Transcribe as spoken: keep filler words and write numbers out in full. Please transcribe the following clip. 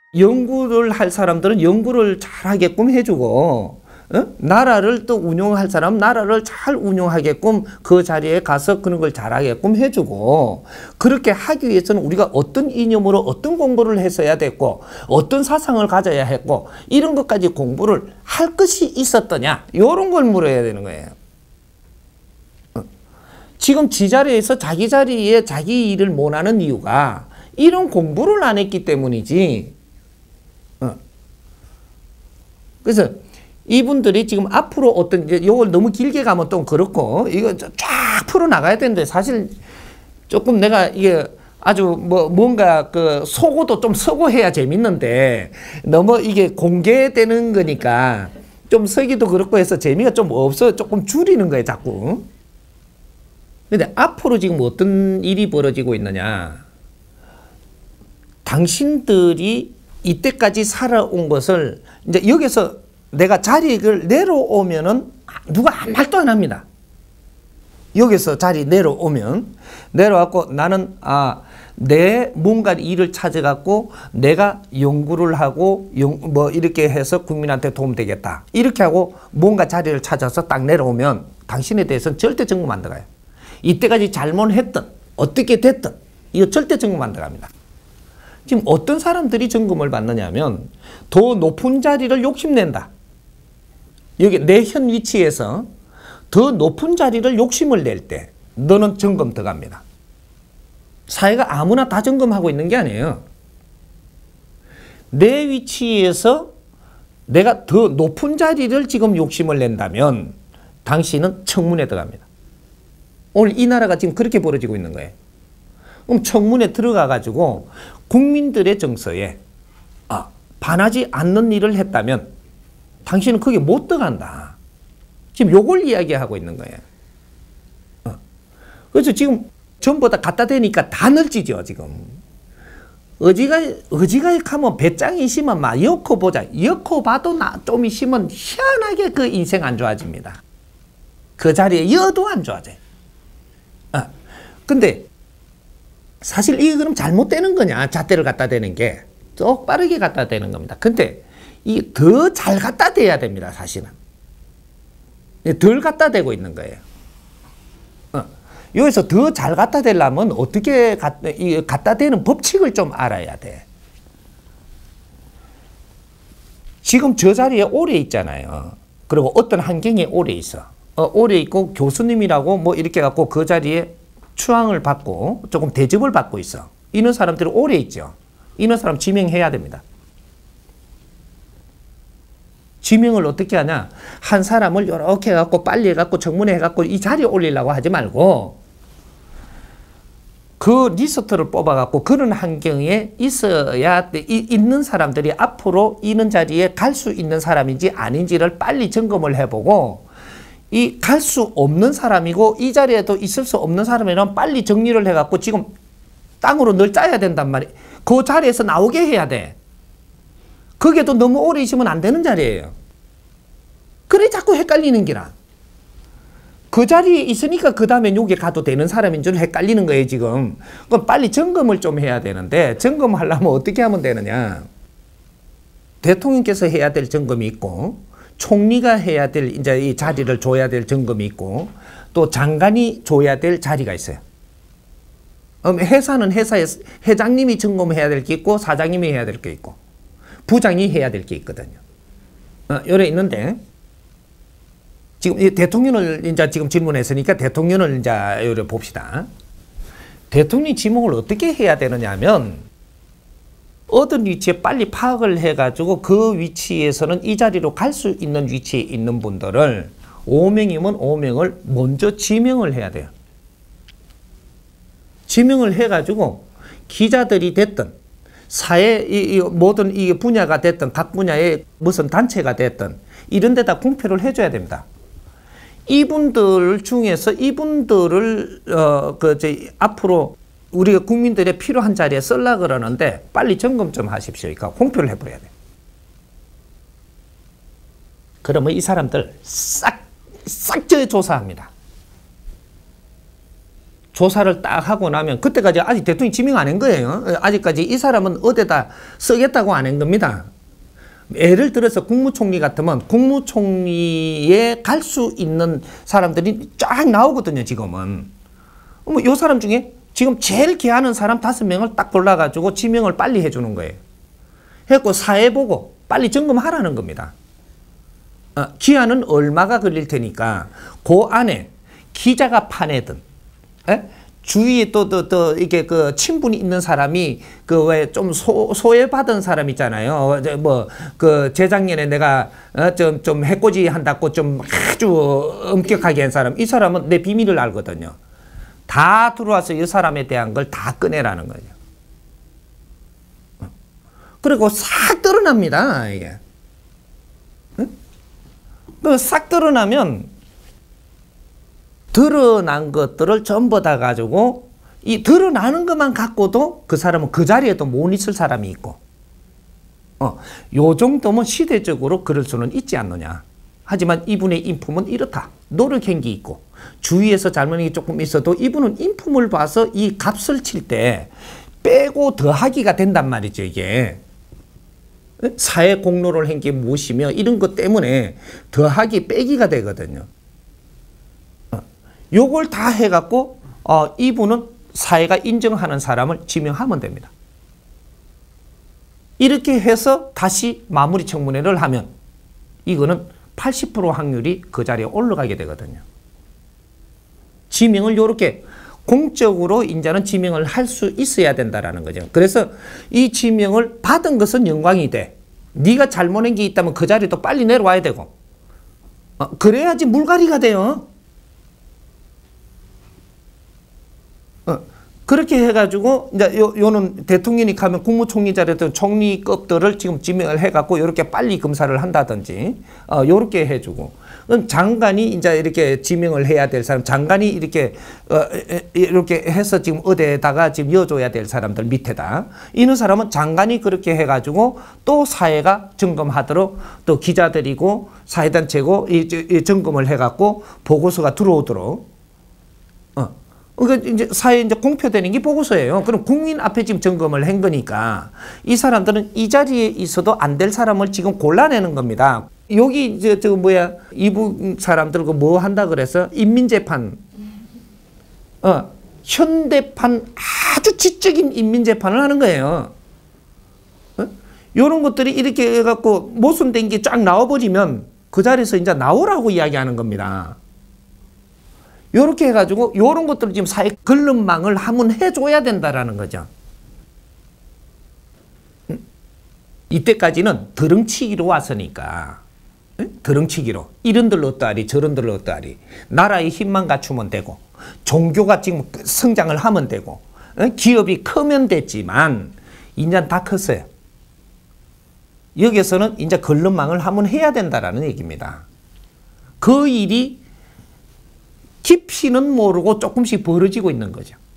연구를 할 사람들은 연구를 잘하게끔 해주고, 어? 나라를 또 운영할 사람 나라를 잘 운영하게끔 그 자리에 가서 그런 걸 잘하게끔 해주고, 그렇게 하기 위해서는 우리가 어떤 이념으로 어떤 공부를 했어야 됐고 어떤 사상을 가져야 했고 이런 것까지 공부를 할 것이 있었더냐, 이런 걸 물어야 되는 거예요. 어? 지금 지 자리에서 자기 자리에 자기 일을 못하는 이유가 이런 공부를 안 했기 때문이지. 어. 그래서 이분들이 지금 앞으로 어떤, 이제 요걸 너무 길게 가면 또 그렇고, 이거 쫙 풀어 나가야 되는데, 사실 조금 내가 이게 아주 뭐 뭔가 그 속어도 좀 서고 해야 재밌는데, 너무 이게 공개되는 거니까 좀 서기도 그렇고 해서 재미가 좀 없어. 조금 줄이는 거예요, 자꾸. 근데 앞으로 지금 어떤 일이 벌어지고 있느냐. 당신들이 이때까지 살아온 것을 이제 여기서 내가 자리를 내려오면은 누가 아무 말도 안 합니다. 여기서 자리 내려오면, 내려왔고 나는 아, 내 뭔가 일을 찾아갖고 내가 연구를 하고 연, 뭐 이렇게 해서 국민한테 도움되겠다. 이렇게 하고 뭔가 자리를 찾아서 딱 내려오면 당신에 대해서는 절대 점검 안 들어가요. 이때까지 잘못했든 어떻게 됐든 이거 절대 점검 안 들어갑니다. 지금 어떤 사람들이 점검을 받느냐 하면 더 높은 자리를 욕심낸다. 여기 내 현 위치에서 더 높은 자리를 욕심을 낼 때 너는 점검 들어갑니다. 사회가 아무나 다 점검하고 있는 게 아니에요. 내 위치에서 내가 더 높은 자리를 지금 욕심을 낸다면 당신은 청문회 들어갑니다. 오늘 이 나라가 지금 그렇게 벌어지고 있는 거예요. 그럼 청문회 들어가 가지고 국민들의 정서에 아, 반하지 않는 일을 했다면 당신은 거기에 못 들어간다. 지금 요걸 이야기하고 있는 거예요. 어. 그래서 지금 전부 다 갖다 대니까 다 널지죠, 지금. 어지가, 어지가 하면 배짱이 있으면 막 엮어 보자. 엮어 봐도 나 좀 있으면 희한하게 그 인생 안 좋아집니다. 그 자리에 여도 안 좋아져요. 어. 근데 사실 이게 그럼 잘못되는 거냐, 잣대를 갖다 대는 게. 똑바르게 갖다 대는 겁니다. 근데 이 더 잘 갖다 대야 됩니다, 사실은. 덜 갖다 대고 있는 거예요. 어. 여기서 더 잘 갖다 대려면 어떻게 갖다, 이 갖다 대는 법칙을 좀 알아야 돼. 지금 저 자리에 오래 있잖아요. 그리고 어떤 환경에 오래 있어. 어, 오래 있고 교수님이라고 뭐 이렇게 갖고 그 자리에 추앙을 받고 조금 대접을 받고 있어. 이런 사람들이 오래 있죠. 이런 사람 지명해야 됩니다. 지명을 어떻게 하냐? 한 사람을 이렇게 해갖고 빨리 해갖고 청문회 해갖고 이 자리에 올리려고 하지 말고 그 리스트를 뽑아갖고 그런 환경에 있어야 있는 사람들이 앞으로 이런 자리에 갈 수 있는 사람인지 아닌지를 빨리 점검을 해보고, 이 갈 수 없는 사람이고 이 자리에도 있을 수 없는 사람이라면 빨리 정리를 해갖고 지금 땅으로 늘 짜야 된단 말이에요. 그 자리에서 나오게 해야 돼. 거기에도 너무 오래 있으면 안 되는 자리예요. 그래 자꾸 헷갈리는 기라. 그 자리에 있으니까 그 다음에 여기 가도 되는 사람인 줄 헷갈리는 거예요, 지금. 그럼 빨리 점검을 좀 해야 되는데, 점검하려면 어떻게 하면 되느냐. 대통령께서 해야 될 점검이 있고, 총리가 해야 될, 이제 이 자리를 줘야 될 점검이 있고, 또 장관이 줘야 될 자리가 있어요. 회사는 회사에 회장님이 점검해야 될 게 있고, 사장님이 해야 될 게 있고, 부장이 해야 될 게 있거든요. 어, 요래 있는데, 지금 대통령을 이제 지금 질문했으니까 대통령을 이제 요래 봅시다. 대통령 지목을 어떻게 해야 되느냐 하면, 어떤 위치에 빨리 파악을 해가지고 그 위치에서는 이 자리로 갈 수 있는 위치에 있는 분들을 오 명이면 오 명을 먼저 지명을 해야 돼요. 지명을 해가지고 기자들이 됐든 사회 이, 이 모든 이 분야가 됐든 각 분야의 무슨 단체가 됐든 이런 데다 공표를 해줘야 됩니다. 이분들 중에서 이분들을 어, 그 저희 앞으로 우리가 국민들의 필요한 자리에 쓸라 그러는데 빨리 점검 좀 하십시오. 그러니까 공표를 해버려야 돼. 그러면 이 사람들 싹 싹 저 조사합니다. 조사를 딱 하고 나면 그때까지 아직 대통령이 지명 안 한 거예요. 아직까지 이 사람은 어디다 쓰겠다고 안 한 겁니다. 예를 들어서 국무총리 같으면 국무총리에 갈 수 있는 사람들이 쫙 나오거든요, 지금은. 뭐, 요 사람 중에 지금 제일 귀하는 사람 다섯 명을 딱 골라가지고 지명을 빨리 해주는 거예요. 해갖고 사회 보고 빨리 점검하라는 겁니다. 어, 기한은 얼마가 걸릴 테니까 그 안에 기자가 파내든, 에? 주위에 또, 또, 또, 이게 그 친분이 있는 사람이 그 왜 좀 소외받은 사람 있잖아요. 뭐, 그 재작년에 내가 어, 좀, 좀 해코지 한다고 좀 아주 엄격하게 한 사람, 이 사람은 내 비밀을 알거든요. 다 들어와서 이 사람에 대한 걸 다 꺼내라는 거죠. 그리고 싹 드러납니다, 이게. 그 싹 드러나면 드러난 것들을 전부 다 가지고 이 드러나는 것만 갖고도 그 사람은 그 자리에도 못 있을 사람이 있고, 어, 요 정도면 시대적으로 그럴 수는 있지 않느냐. 하지만 이분의 인품은 이렇다. 노력한 게 있고 주위에서 잘못한 게 조금 있어도 이분은 인품을 봐서 이 값을 칠 때 빼고 더하기가 된단 말이죠, 이게. 사회 공로를 한 게 무엇이며 이런 것 때문에 더하기 빼기가 되거든요. 요걸 다 해갖고 어, 이분은 사회가 인정하는 사람을 지명하면 됩니다. 이렇게 해서 다시 마무리 청문회를 하면 이거는 팔십 퍼센트 확률이 그 자리에 올라가게 되거든요. 지명을 이렇게 공적으로 이제는 지명을 할 수 있어야 된다라는 거죠. 그래서 이 지명을 받은 것은 영광이 돼. 네가 잘못한 게 있다면 그 자리도 빨리 내려와야 되고, 어, 그래야지 물갈이가 돼요. 어, 그렇게 해가지고 이제 요, 요는 대통령이 가면 국무총리 자리에도 총리급들을 지금 지명을 해갖고 이렇게 빨리 검사를 한다든지, 어, 요렇게 해주고, 장관이 이제 이렇게 지명을 해야 될 사람, 장관이 이렇게 어, 이렇게 해서 지금 어디에다가 지금 여줘야 될 사람들 밑에다, 이런 사람은 장관이 그렇게 해가지고 또 사회가 점검하도록 또 기자들이고 사회단체고 이, 이 점검을 해갖고 보고서가 들어오도록. 어. 그러니까 이제 사회에 이제 공표되는 게 보고서예요. 그럼 국민 앞에 지금 점검을 한 거니까 이 사람들은 이 자리에 있어도 안 될 사람을 지금 골라내는 겁니다. 여기 이제 저 뭐야 이분 사람들 그 뭐 한다 그래서 인민재판, 어 현대판 아주 지적인 인민재판을 하는 거예요. 어? 이런 것들이 이렇게 해갖고 모순된 게 쫙 나와버리면 그 자리에서 이제 나오라고 이야기하는 겁니다. 요렇게 해가지고 요런 것들을 지금 사회 걸름망을 한번 해줘야 된다라는 거죠. 이때까지는 드렁치기로 왔으니까, 드렁치기로 이런들 어떠하리 저런들 어떠하리, 나라의 힘만 갖추면 되고 종교가 지금 성장을 하면 되고 기업이 크면 됐지만 이제 다 컸어요. 여기서는 이제 걸름망을 한번 해야 된다라는 얘기입니다. 그 일이 깊이는 모르고 조금씩 벌어지고 있는 거죠.